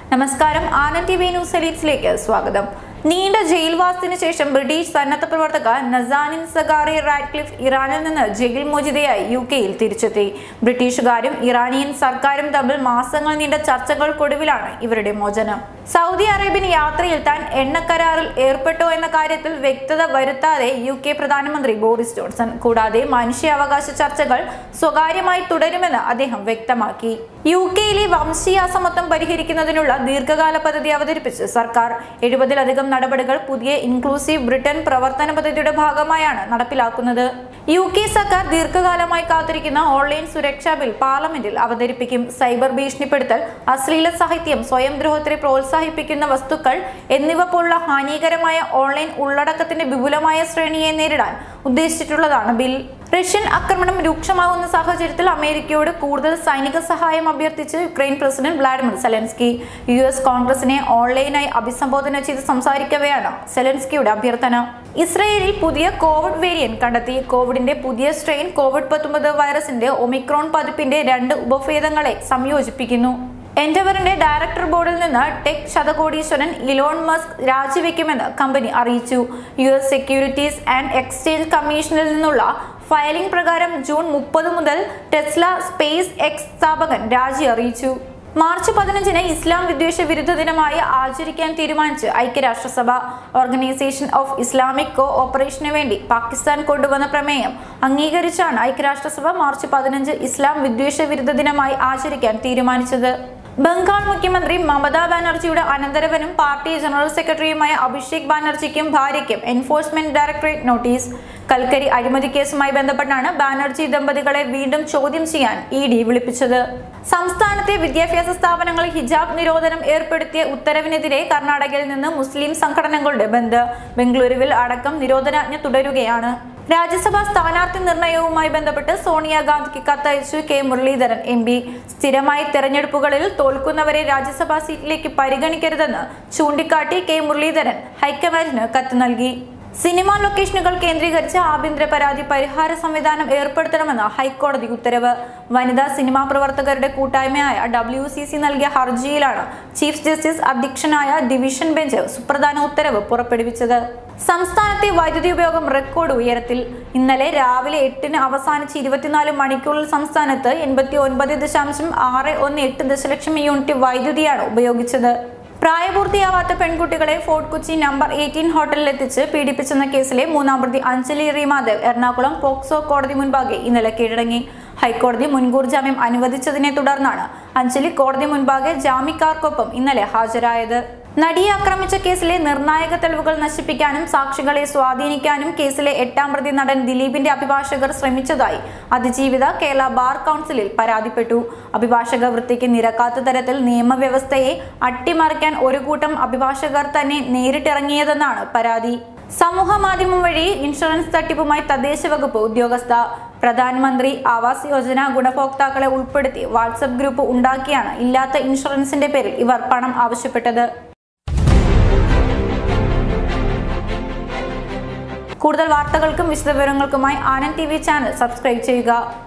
നമസ്കാരം, Anand TV news എലീറ്റ്സിലേക്ക് സ്വാഗതം. നീണ്ട ജയിൽവാസത്തിന് ശേഷം ബ്രിട്ടീഷ് സന്നദ്ധ പ്രവർത്തക നസാനിൻ സഗാറി റാഡ്ക്ലിഫ് ഇറാനിൽ നിന്ന് ജയിൽ മോചിതയായി യുകെയിൽ തിരിച്ചെത്തി. ബ്രിട്ടീഷുകാരും ഇറാനിയൻ സർക്കാരും തമ്മിൽ മാസങ്ങൾ നീണ്ട ചർച്ചകൾക്കൊടുവിലാണ് ഇവരുടെ മോചനം. സൗദി അറേബ്യൻ യാത്രയിൽ താൻ എണ്ണക്കരാറിൽ ഏർപ്പെട്ടോ എന്ന കാര്യത്തിൽ വ്യക്തത വരുത്താതെ യുകെ പ്രധാനമന്ത്രി ബോറിസ് ജോൺസൺ. കൂടാതെ മനുഷ്യാവകാശ ചർച്ചകൾ സ്വകാര്യമായി തുടരുമെന്ന് അദ്ദേഹം വ്യക്തമാക്കി. യുകെയിലെ വംശീയ അസമത്വം പരിഹരിക്കുന്നതിനുള്ള ദീർഘകാല പദ്ധതി അവതരിപ്പിച്ച് സർക്കാർ 70-ലധികം നടപടികൾ പുതിയ ഇൻക്ലൂസീവ് ബ്രിട്ടൻ പ്രവർത്തന പദ്ധതിയുടെ ഭാഗമായാണ് നടപ്പിലാക്കുന്നത്. യുകെ സർക്കാർ ദീർഘകാലമായി കാത്തിരിക്കുന്ന ഓൺലൈൻ സുരക്ഷാ ബിൽ പാർലമെന്റിൽ അവതരിപ്പിക്കും. സൈബർ ഭീഷണിപ്പെടുത്തൽ, അശ്ലീല സാഹിത്യം, സ്വയം ദ്രോഹത്തെ പ്രോത്സാഹിപ്പിക്കുന്ന വസ്തുക്കൾ എന്നിവ പോലുള്ള ഹാനികരമായ ഓൺലൈൻ ഉള്ളടക്കത്തിന്റെ വിപുലമായ ശ്രേണിയെ നേരിടാൻ ഉദ്ദേശിച്ചിട്ടുള്ളതാണ് ബിൽ. റഷ്യൻ ആക്രമണം രൂക്ഷമാകുന്ന സാഹചര്യത്തിൽ അമേരിക്കയോട് കൂടുതൽ സൈനിക സഹായം അഭ്യർത്ഥിച്ച് Ukraine president Vladimir Zelensky US കോൺഗ്രസിനെ ഓൺലൈനായി അഭിസംബോധന ചെയ്ത് സംസാരിക്കവെയാണ് സെലൻസ്കിയുടെ അഭ്യർത്ഥന. ഇസ്രയേലിൽ പുതിയ കോവിഡ് വേരിയന്റ് കണ്ടെത്തി. കോവിഡിന്റെ പുതിയ സ്ട്രെയിൻ COVID-19 വൈറസിന്റെ ഒമിക്രോൺ പതിപ്പിന്റെ 2 ഉപഭേദങ്ങളെ സംയോജിപ്പിക്കുന്നു. എൻഡവറിന്റെ ഡയറക്ടർ ബോർഡിൽ നിന്ന് ടെക് ശതകോടീശ്വരൻ ഇലോൺ മസ്ക് രാജിവെക്കുമെന്ന് കമ്പനി അറിയിച്ചു. US സെക്യൂരിറ്റീസ് ആൻഡ് എക്സ്ചേഞ്ച് കമ്മീഷനിൽ നിന്നുള്ള ഫയലിംഗ് പ്രകാരം ജൂൺ 30 മുതൽ ടെസ്ല സ്പേസ് എക്സ് സ്ഥാപകൻ രാജി അറിയിച്ചു. മാർച്ച് 15-ന് ഇസ്ലാം വിദ്വേഷ വിരുദ്ധ ദിനമായി ആചരിക്കാൻ തീരുമാനിച്ച് ഐക്യരാഷ്ട്രസഭ. ഓർഗനൈസേഷൻ ഓഫ് ഇസ്ലാമിക് കോ ഓപ്പറേഷന് വേണ്ടി പാകിസ്ഥാൻ കൊണ്ടുവന്ന പ്രമേയം അംഗീകരിച്ചാണ് ഐക്യരാഷ്ട്രസഭ മാർച്ച് 15 ഇസ്ലാം വിദ്വേഷ വിരുദ്ധ ദിനമായി ആചരിക്കാൻ തീരുമാനിച്ചത്. ബംഗാൾ മുഖ്യമന്ത്രി മമതാ ബാനർജിയുടെ അനന്തരവനും പാർട്ടി ജനറൽ സെക്രട്ടറിയുമായ അഭിഷേക് ബാനർജിക്കും ഭാര്യയ്ക്കും എൻഫോഴ്സ്മെന്റ് ഡയറക്ടറേറ്റ് നോട്ടീസ്. കൽക്കരി അഴിമതി കേസുമായി ബന്ധപ്പെട്ടാണ് ബാനർജി ദമ്പതികളെ വീണ്ടും ചോദ്യം ചെയ്യാൻ ED വിളിപ്പിച്ചത്. സംസ്ഥാനത്തെ വിദ്യാഭ്യാസ സ്ഥാപനങ്ങളിൽ ഹിജാബ് നിരോധനം ഏർപ്പെടുത്തിയ ഉത്തരവിനെതിരെ കർണാടകയിൽ നിന്ന് മുസ്ലിം സംഘടനകളുടെ ബന്ദ്. ബംഗളൂരുവിൽ അടക്കം നിരോധനാജ്ഞ തുടരുകയാണ്. രാജ്യസഭാ സ്ഥാനാർത്ഥി നിർണയവുമായി ബന്ധപ്പെട്ട് സോണിയാഗാന്ധിക്ക് കത്തയച്ചു കെ മുരളീധരൻ MP. സ്ഥിരമായി തെരഞ്ഞെടുപ്പുകളിൽ തോൽക്കുന്നവരെ രാജ്യസഭാ സീറ്റിലേക്ക് പരിഗണിക്കരുതെന്ന് ചൂണ്ടിക്കാട്ടി കെ മുരളീധരൻ ഹൈക്കമാൻഡിന് കത്ത് നൽകി. സിനിമാ ലൊക്കേഷനുകൾ കേന്ദ്രീകരിച്ച് ആഭ്യന്തര പരാതി പരിഹാര സംവിധാനം ഏർപ്പെടുത്തണമെന്ന് ഹൈക്കോടതി ഉത്തരവ്. വനിതാ സിനിമാ പ്രവർത്തകരുടെ കൂട്ടായ്മയായ WCC നൽകിയ ഹർജിയിലാണ് ചീഫ് ജസ്റ്റിസ് അധ്യക്ഷനായ ഡിവിഷൻ ബെഞ്ച് സുപ്രധാന ഉത്തരവ് പുറപ്പെടുവിച്ചത്. സംസ്ഥാനത്തെ വൈദ്യുതി ഉപയോഗം റെക്കോർഡ് ഉയരത്തിൽ. ഇന്നലെ രാവിലെ 8-ന് അവസാനിച്ച് 24 മണിക്കൂറിൽ സംസ്ഥാനത്ത് 89.618 ദശലക്ഷം യൂണിറ്റ് വൈദ്യുതിയാണ് ഉപയോഗിച്ചത്. പ്രായപൂർത്തിയാവാത്ത പെൺകുട്ടികളെ ഫോർട്ട് കൊച്ചി നമ്പർ 18 ഹോട്ടലിലെത്തിച്ച് പീഡിപ്പിച്ചെന്ന കേസിലെ 3-ാം പ്രതി അഞ്ജലി റീമാദേവ് എറണാകുളം പോക്സോ കോടതി മുൻപാകെ ഇന്നലെ കീഴടങ്ങി. ഹൈക്കോടതി മുൻകൂർ ജാമ്യം അനുവദിച്ചതിനെ തുടർന്നാണ് അഞ്ജലി കോടതി മുൻപാകെ ജാമ്യക്കാർക്കൊപ്പം ഇന്നലെ ഹാജരായത്. നടിയെ ആക്രമിച്ച കേസിലെ നിർണായക തെളിവുകൾ നശിപ്പിക്കാനും സാക്ഷികളെ സ്വാധീനിക്കാനും കേസിലെ 8-ാം പ്രതി നടൻ ദിലീപിന്റെ അഭിഭാഷകർ ശ്രമിച്ചതായി അതിജീവിത കേരള ബാർ കൗൺസിലിൽ പരാതിപ്പെട്ടു. അഭിഭാഷക വൃത്തിക്ക് നിരക്കാത്ത തരത്തിൽ നിയമവ്യവസ്ഥയെ അട്ടിമറിക്കാൻ ഒരു കൂട്ടം അഭിഭാഷകർ തന്നെ നേരിട്ടിറങ്ങിയതെന്നാണ് പരാതി. സമൂഹ മാധ്യമം വഴി ഇൻഷുറൻസ് തട്ടിപ്പുമായി തദ്ദേശ വകുപ്പ് ഉദ്യോഗസ്ഥ. പ്രധാനമന്ത്രി ആവാസ് യോജന ഗുണഭോക്താക്കളെ ഉൾപ്പെടുത്തി വാട്സ്ആപ്പ് ഗ്രൂപ്പ് ഉണ്ടാക്കിയാണ് ഇല്ലാത്ത ഇൻഷുറൻസിന്റെ പേരിൽ ഇവർ പണം ആവശ്യപ്പെട്ടത്. കൂടുതൽ വാർത്തകൾക്കും വിശദവിവരങ്ങൾക്കുമായി ആനന്ദ് TV ചാനൽ സബ്സ്ക്രൈബ് ചെയ്യുക.